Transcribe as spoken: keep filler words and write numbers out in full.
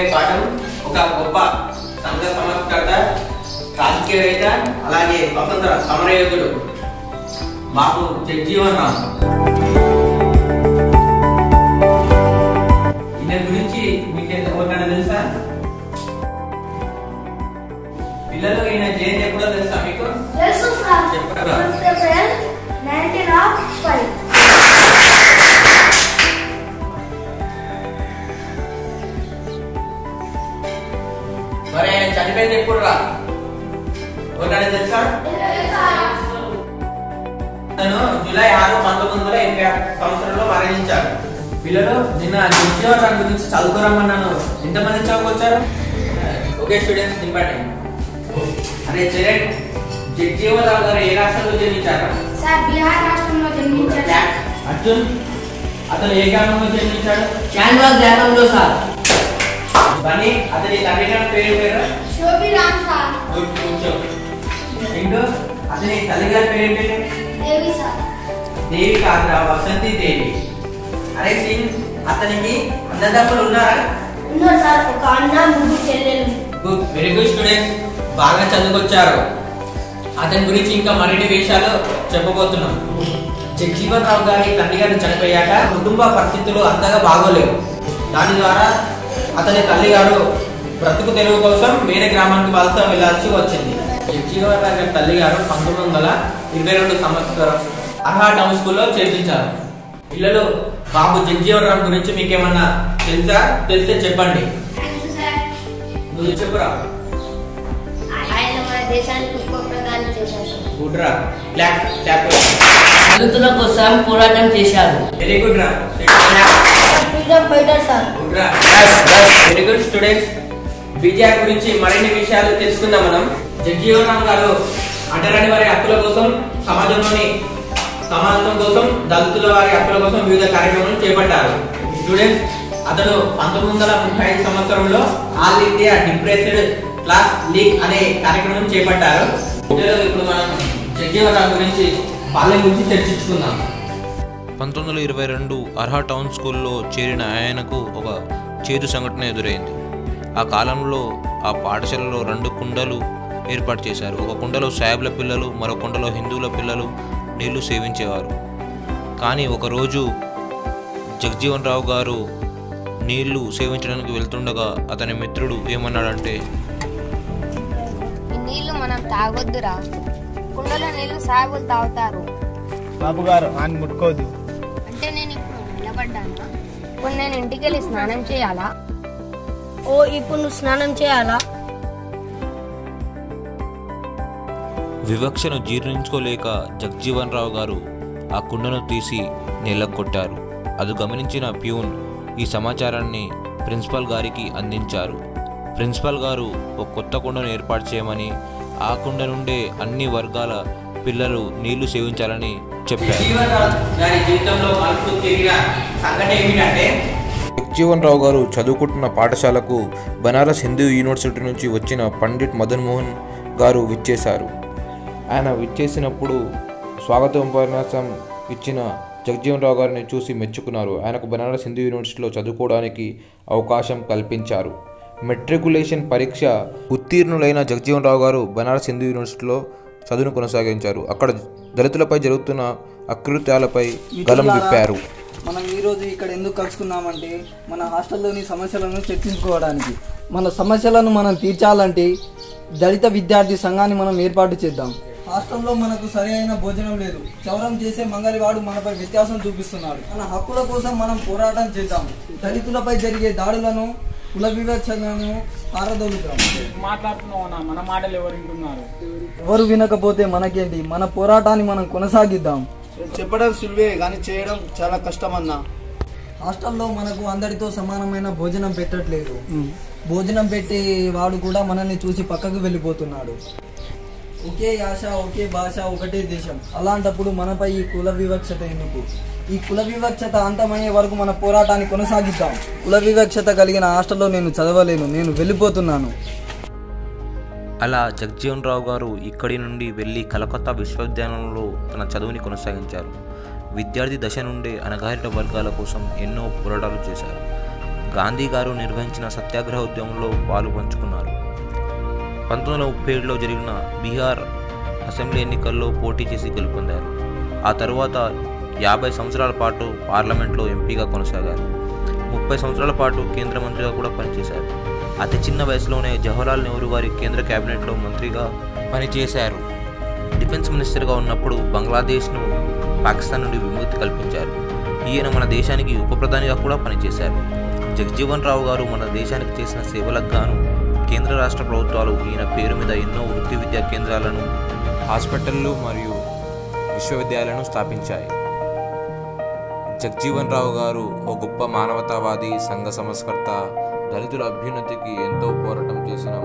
చెప్పుకోబోయే పాఠం ఒక గొప్ప సంఘ సంస్కర్త, రాజకీయవేత్త, అలాగే స్వతంత్ర సమరయోధుడు బాబు జగజ్జీవన్ రామ్. ఈయన గురించి మీకు ఎవరికైనా తెలుసా? పిల్లలు ఈయన జయంతి ఎప్పుడో తెలుసా మీకు? చెప్పరా? మరి ఆయన చనిపోయింది ఎప్పుడు రా? ఎవరికైనా తెలుసా? తను జూలై ఆరు పంతొమ్మిది వందల ఎనభై సంవత్సరంలో మరణించారు. పిల్లలు నిన్న జగజ్జీవన్ రామ్ గురించి చదువుకోరమ్మన్నాను. ఎంతమంది చదువుకొచ్చారు? ఓకే స్టూడెంట్స్, నింపండి. అరే చరణ్, జగజ్జీవన్ రామ్ గారు ఏ రాష్ట్రంలో జన్మించారు? బిహార్ రాష్ట్రంలో జన్మించారు. అర్జున్, అతను ఏ గ్రామంలో జన్మించాడు? చాంద్వాల్ గ్రామంలో సార్. బన్నీ, అతని తండ్రి గారి పేరు పేరు? శోభిరామ్ సార్. ఇండు, అతని తల్లి గారి పేరు ఏంటి? దేవి సార్. దేవి కాదురా, వసంతి దేవి. అరే సింగ్, అతనికి అన్నదమ్ములు ఉన్నారా? ఉన్నారు సార్, ఒక అన్న, ముగ్గురు చెల్లెలు. గుడ్, వెరీ గుడ్ స్టూడెంట్స్, బాగా చదువుకొచ్చారు. అతని గురించి ఇంకా మరిన్ని విషయాలు చెప్పబోతున్నాం. జగజ్జీవన్ రామ్ గారి తండ్రి గారు చనిపోయాక కుటుంబ పరిస్థితులు అంతగా బాగోలేవు. దాని ద్వారా అతని తల్లి గారు బ్రతుకు తెరువు కోసం వేరే గ్రామానికి వలస వెళ్లాల్సి వచ్చింది. జగజ్జీవన్ రామ్ గారి తల్లి గారు పంతొమ్మిది వందల ఇరవై రెండు సంవత్సరం అర్హా టౌన్ స్కూల్లో చేర్పించారు. పిల్లలు, బాబు జగజ్జీవన్ రామ్ గురించి మీకేమన్నా తెలుసా? తెలిస్తే చెప్పండి. నువ్వు చెప్పురా. ఆయన మన దేశానికి ఉప ప్రధాని చేశారు. గుడ్ రా, బ్లాక్ క్యాప్. దళితుల కోసం పోరాటం చేశారు. వెరీ గుడ్ రా. Freedom fighter sir. గుడ్ రా. వెరీ గుడ్ స్టూడెంట్స్, బీజేపీ గురించి మరిన్ని విషయాలు తెలుసుకుందాం మనం. జగజ్జీవన్ రామ్ గారు అంటరాని వారి హక్కుల కోసం, సమాజంలోని సమానత్వం కోసం, దళితుల వారి హక్కుల కోసం వివిధ కార్యక్రమాలు చేపట్టారు. స్టూడెంట్స్, అతను పంతొమ్మిది వందల ముప్పై ఐదు సంవత్సరంలో All India Depressed Class League అనే కార్యక్రమం చేపట్టారు. ఇప్పుడు మనం జగజ్జీవన్ రామ్ గురించి పాలన గురించి చర్చించుకుందాం. పంతొమ్మిది వందల ఇరవై రెండు అర్హా టౌన్ స్కూల్లో చేరిన ఆయనకు ఒక చేదు సంఘటన ఎదురైంది. ఆ కాలంలో ఆ పాఠశాలలో రెండు కుండలు ఏర్పాటు చేశారు. ఒక కుండలో సాయిబుల పిల్లలు, మరో కుండలో హిందువుల పిల్లలు నీళ్లు సేవించేవారు. కానీ ఒకరోజు జగజ్జీవన్ రావు గారు నీళ్లు సేవించడానికి వెళ్తుండగా అతని మిత్రుడు ఏమన్నాడంటే, ఈ నీళ్లు మనం తాగొద్దురా, కుండలో నీళ్లు సాగులు తాగుతారు. బాబు గారు ఆయన ముట్టుకోదు. అంటే నేను ఇప్పుడు నిలబడ్డాను, ఇప్పుడు నేను ఇంటికి వెళ్ళి స్నానం చేయాలా? ఓ, ఇప్పుడు నువ్వు స్నానం చేయాలా? వివక్షను జీర్ణించుకోలేక జగజ్జీవన్ రావు గారు ఆ కుండను తీసి నీళ్ళకు కొట్టారు. అది గమనించిన ప్యూన్ ఈ సమాచారాన్ని ప్రిన్సిపల్ గారికి అందించారు. ప్రిన్సిపల్ గారు ఒక కొత్త కుండను ఏర్పాటు చేయమని, ఆ కుండ నుండే అన్ని వర్గాల పిల్లలు నీళ్లు సేవించాలని చెప్పారు. జగజ్జీవన్ రావు గారు చదువుకుంటున్న పాఠశాలకు బనారస్ హిందూ యూనివర్సిటీ నుంచి వచ్చిన పండిట్ మదన్ మోహన్ గారు విచ్చేశారు. ఆయన విచ్చేసినప్పుడు స్వాగత ఉపన్యాసం ఇచ్చిన జగజ్జీవన్ రావు గారిని చూసి మెచ్చుకున్నారు. ఆయనకు బనారస్ హిందూ యూనివర్సిటీలో చదువుకోవడానికి అవకాశం కల్పించారు. మెట్రికులేషన్ పరీక్ష ఉత్తీర్ణులైన జగజ్జీవన్ రావు గారు బనారస్ హిందూ యూనివర్సిటీలో చదువును కొనసాగించారు. అక్కడ దళితులపై జరుగుతున్న అకృత్యాలపై గలం విప్పారు. మనం ఈరోజు ఇక్కడ ఎందుకు కలుసుకున్నామంటే మన హాస్టల్లోని సమస్యలను చర్చించుకోవడానికి. మన సమస్యలను మనం తీర్చాలంటే దళిత విద్యార్థి సంఘాన్ని మనం ఏర్పాటు చేద్దాం. హాస్టల్లో మనకు సరి అయిన భోజనం లేదు. చౌరం చేసే మంగళవాడు మనపై వ్యత్యాసం చూపిస్తున్నాడు. మన హక్కుల కోసం మనం పోరాటం చేద్దాం. దళితులపై జరిగే దాడులను, కుల వివక్షను పారదోలుద్దాం. మాట్లాడుతున్నావునా? మన మాటలు ఎవరు వింటున్నారు? ఎవరు వినకపోతే మనకేంటి? మన పోరాటాన్ని మనం కొనసాగిద్దాం. చెప్పడం సులువే కానీ చేయడం చాలా కష్టం అన్నా. హాస్టల్లో మనకు అందరితో సమానమైన భోజనం పెట్టట్లేదు. భోజనం పెట్టే వాడు కూడా మనల్ని చూసి పక్కకు వెళ్ళిపోతున్నాడు. ఒకే యాస, ఒకే భాష, ఒకటే దేశం. అలాంటప్పుడు మనపై ఈ కుల వివక్షత ఎందుకు? ఈ కుల వివక్షత అంతమయ్యే వరకు మన పోరాటాన్ని కొనసాగిద్దాం. కుల వివక్షత కలిగిన హాస్టల్లో నేను చదవలేను, నేను వెళ్ళిపోతున్నాను. అలా జగజ్జీవన్ రావు గారు ఇక్కడి నుండి వెళ్ళి కలకత్తా విశ్వవిద్యాలయంలో తన చదువుని కొనసాగించారు. విద్యార్థి దశ నుండే అణగారిన వర్గాల కోసం ఎన్నో పోరాటాలు చేశారు. గాంధీ గారు నిర్వహించిన సత్యాగ్రహ ఉద్యమంలో పాలు పంచుకున్నారు. పంతొమ్మిది వందల ముప్పై ఏడులో జరిగిన బీహార్ అసెంబ్లీ ఎన్నికల్లో పోటీ చేసి గెలుపొందారు. ఆ తరువాత యాభై సంవత్సరాల పాటు పార్లమెంట్లో ఎంపీగా కొనసాగారు. ముప్పై సంవత్సరాల పాటు కేంద్ర మంత్రిగా కూడా పనిచేశారు. అతి చిన్న వయసులోనే జవహర్లాల్ నెహ్రూ గారి కేంద్ర కేబినెట్లో మంత్రిగా పనిచేశారు. డిఫెన్స్ మినిస్టర్గా ఉన్నప్పుడు బంగ్లాదేశ్ను పాకిస్తాన్ నుండి విముక్తి కల్పించారు. ఈయన మన దేశానికి ఉప ప్రధానిగా కూడా పనిచేశారు. జగజీవన్ రావు గారు మన దేశానికి చేసిన సేవలకు గాను కేంద్ర రాష్ట్ర ప్రభుత్వాలు ఈయన పేరు మీద ఎన్నో వృత్తి విద్యా కేంద్రాలను, హాస్పిటళ్ళు మరియు విశ్వవిద్యాలయాలను స్థాపించాయి. జగజీవన్ రావు గారు ఓ గొప్ప మానవతావాది, సంఘ సంస్కర్త, దళితుల అభ్యున్నతికి ఎంతో పోరాటం చేసిన